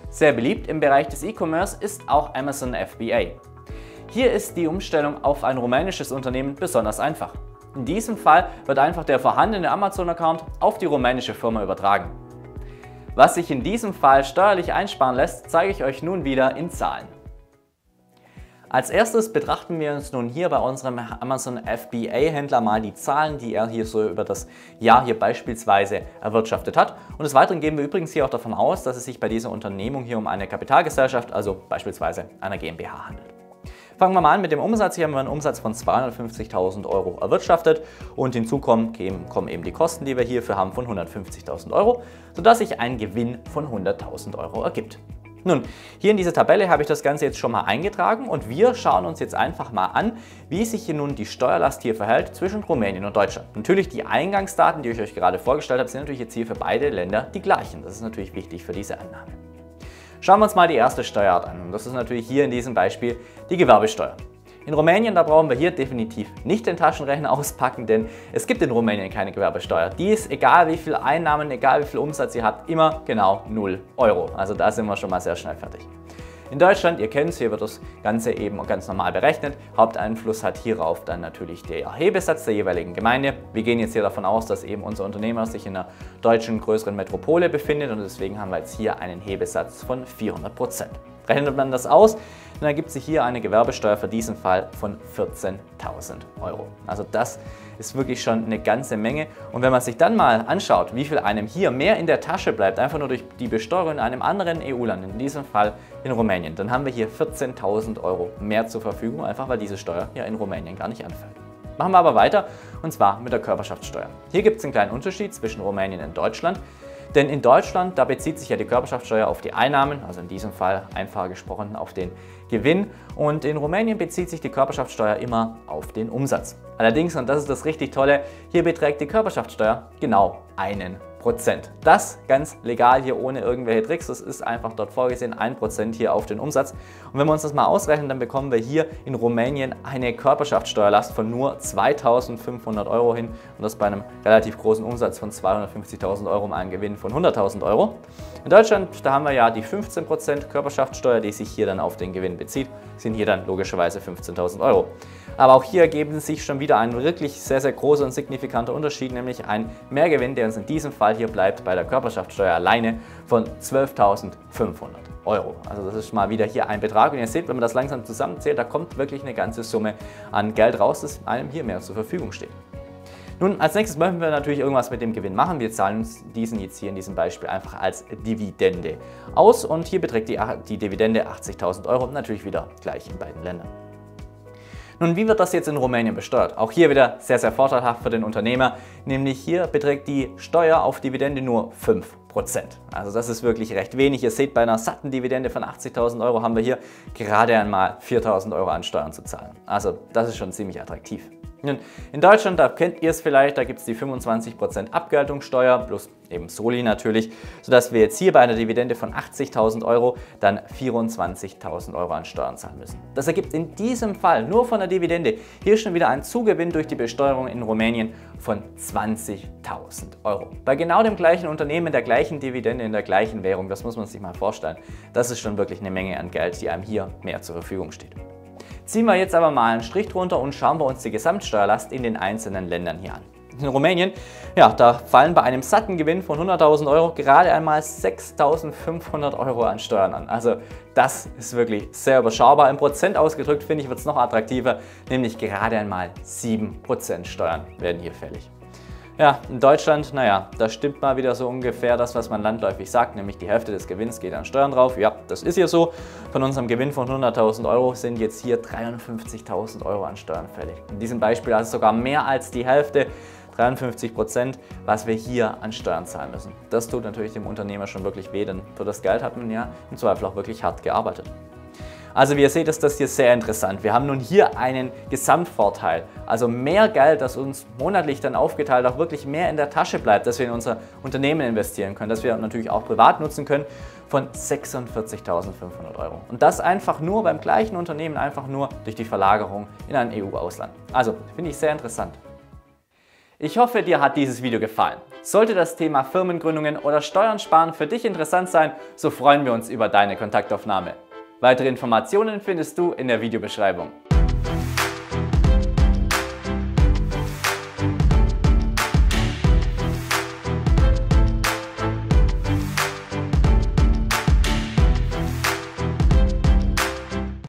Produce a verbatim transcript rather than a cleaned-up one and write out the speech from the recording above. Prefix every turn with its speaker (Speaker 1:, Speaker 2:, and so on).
Speaker 1: Sehr beliebt im Bereich des E-Commerce ist auch Amazon F B A. Hier ist die Umstellung auf ein rumänisches Unternehmen besonders einfach. In diesem Fall wird einfach der vorhandene Amazon-Account auf die rumänische Firma übertragen. Was sich in diesem Fall steuerlich einsparen lässt, zeige ich euch nun wieder in Zahlen. Als erstes betrachten wir uns nun hier bei unserem Amazon F B A-Händler mal die Zahlen, die er hier so über das Jahr hier beispielsweise erwirtschaftet hat. Und des Weiteren gehen wir übrigens hier auch davon aus, dass es sich bei dieser Unternehmung hier um eine Kapitalgesellschaft, also beispielsweise einer GmbH handelt. Fangen wir mal an mit dem Umsatz. Hier haben wir einen Umsatz von zweihundertfünfzigtausend Euro erwirtschaftet und hinzu kommen, kommen eben die Kosten, die wir hierfür haben, von hundertfünfzigtausend Euro, sodass sich ein Gewinn von hunderttausend Euro ergibt. Nun, hier in dieser Tabelle habe ich das Ganze jetzt schon mal eingetragen und wir schauen uns jetzt einfach mal an, wie sich hier nun die Steuerlast hier verhält zwischen Rumänien und Deutschland. Natürlich die Eingangsdaten, die ich euch gerade vorgestellt habe, sind natürlich jetzt hier für beide Länder die gleichen. Das ist natürlich wichtig für diese Annahme. Schauen wir uns mal die erste Steuerart an und das ist natürlich hier in diesem Beispiel die Gewerbesteuer. In Rumänien, da brauchen wir hier definitiv nicht den Taschenrechner auspacken, denn es gibt in Rumänien keine Gewerbesteuer. Die ist, egal wie viel Einnahmen, egal wie viel Umsatz ihr habt, immer genau null Euro. Also da sind wir schon mal sehr schnell fertig. In Deutschland, ihr kennt es, hier wird das Ganze eben ganz normal berechnet. Haupteinfluss hat hierauf dann natürlich der Erhebesatz der jeweiligen Gemeinde. Wir gehen jetzt hier davon aus, dass eben unser Unternehmer sich in einer deutschen größeren Metropole befindet und deswegen haben wir jetzt hier einen Hebesatz von vierhundert Prozent. Rechnet man das aus, dann ergibt sich hier eine Gewerbesteuer für diesen Fall von vierzehntausend Euro. Also das ist wirklich schon eine ganze Menge. Und wenn man sich dann mal anschaut, wie viel einem hier mehr in der Tasche bleibt, einfach nur durch die Besteuerung in einem anderen E U-Land, in diesem Fall in Rumänien, dann haben wir hier vierzehntausend Euro mehr zur Verfügung, einfach weil diese Steuer ja in Rumänien gar nicht anfällt. Machen wir aber weiter, und zwar mit der Körperschaftssteuer. Hier gibt es einen kleinen Unterschied zwischen Rumänien und Deutschland. Denn in Deutschland, da bezieht sich ja die Körperschaftssteuer auf die Einnahmen, also in diesem Fall einfach gesprochen auf den Gewinn. Und in Rumänien bezieht sich die Körperschaftssteuer immer auf den Umsatz. Allerdings, und das ist das richtig Tolle, hier beträgt die Körperschaftssteuer genau einen Prozent. Das ganz legal hier ohne irgendwelche Tricks, das ist einfach dort vorgesehen, ein Prozent hier auf den Umsatz. Und wenn wir uns das mal ausrechnen, dann bekommen wir hier in Rumänien eine Körperschaftssteuerlast von nur zweitausendfünfhundert Euro hin und das bei einem relativ großen Umsatz von zweihundertfünfzigtausend Euro um einen Gewinn von hunderttausend Euro. In Deutschland, da haben wir ja die fünfzehn Prozent Körperschaftssteuer, die sich hier dann auf den Gewinn bezieht, sind hier dann logischerweise fünfzehntausend Euro. Aber auch hier ergeben sich schon wieder ein wirklich sehr, sehr großer und signifikanter Unterschied, nämlich ein Mehrgewinn, der uns in diesem Fall hier bleibt bei der Körperschaftssteuer alleine von zwölftausendfünfhundert Euro. Also das ist mal wieder hier ein Betrag und ihr seht, wenn man das langsam zusammenzählt, da kommt wirklich eine ganze Summe an Geld raus, das einem hier mehr zur Verfügung steht. Nun, als nächstes möchten wir natürlich irgendwas mit dem Gewinn machen. Wir zahlen uns diesen jetzt hier in diesem Beispiel einfach als Dividende aus und hier beträgt die, die Dividende achtzigtausend Euro, natürlich wieder gleich in beiden Ländern. Nun, wie wird das jetzt in Rumänien besteuert? Auch hier wieder sehr, sehr vorteilhaft für den Unternehmer, nämlich hier beträgt die Steuer auf Dividende nur fünf Prozent. Also das ist wirklich recht wenig. Ihr seht, bei einer satten Dividende von achtzigtausend Euro haben wir hier gerade einmal viertausend Euro an Steuern zu zahlen. Also das ist schon ziemlich attraktiv. In Deutschland, da kennt ihr es vielleicht, da gibt es die fünfundzwanzig Prozent Abgeltungssteuer plus eben Soli natürlich, sodass wir jetzt hier bei einer Dividende von achtzigtausend Euro dann vierundzwanzigtausend Euro an Steuern zahlen müssen. Das ergibt in diesem Fall nur von der Dividende hier schon wieder einen Zugewinn durch die Besteuerung in Rumänien von zwanzigtausend Euro. Bei genau dem gleichen Unternehmen, der gleichen Dividende, in der gleichen Währung, das muss man sich mal vorstellen. Das ist schon wirklich eine Menge an Geld, die einem hier mehr zur Verfügung steht. Ziehen wir jetzt aber mal einen Strich drunter und schauen wir uns die Gesamtsteuerlast in den einzelnen Ländern hier an. In Rumänien, ja, da fallen bei einem satten Gewinn von hunderttausend Euro gerade einmal sechstausendfünfhundert Euro an Steuern an. Also das ist wirklich sehr überschaubar. Im Prozent ausgedrückt, finde ich, wird es noch attraktiver, nämlich gerade einmal sieben Prozent Steuern werden hier fällig. Ja, in Deutschland, naja, da stimmt mal wieder so ungefähr das, was man landläufig sagt, nämlich die Hälfte des Gewinns geht an Steuern drauf. Ja, das ist hier so. Von unserem Gewinn von hunderttausend Euro sind jetzt hier dreiundfünfzigtausend Euro an Steuern fällig. In diesem Beispiel also sogar mehr als die Hälfte, dreiundfünfzig Prozent, was wir hier an Steuern zahlen müssen. Das tut natürlich dem Unternehmer schon wirklich weh, denn für das Geld hat man ja im Zweifel auch wirklich hart gearbeitet. Also wie ihr seht, ist das hier sehr interessant. Wir haben nun hier einen Gesamtvorteil, also mehr Geld, das uns monatlich dann aufgeteilt auch wirklich mehr in der Tasche bleibt, dass wir in unser Unternehmen investieren können, dass wir natürlich auch privat nutzen können, von sechsundvierzigtausendfünfhundert Euro. Und das einfach nur beim gleichen Unternehmen, einfach nur durch die Verlagerung in ein E U-Ausland. Also finde ich sehr interessant. Ich hoffe, dir hat dieses Video gefallen. Sollte das Thema Firmengründungen oder Steuern sparen für dich interessant sein, so freuen wir uns über deine Kontaktaufnahme. Weitere Informationen findest du in der Videobeschreibung.